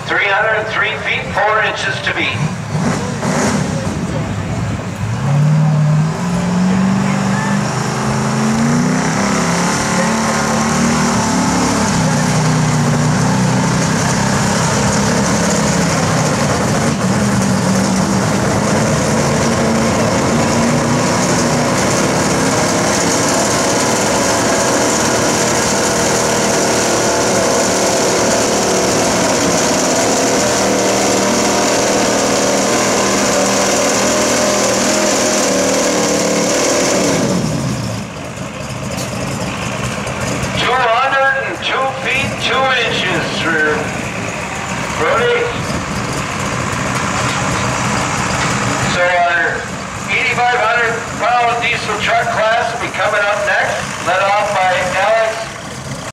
303 feet, 4 inches to beat. Brody. So our 8,500 pound diesel truck class will be coming up next, led off by Alex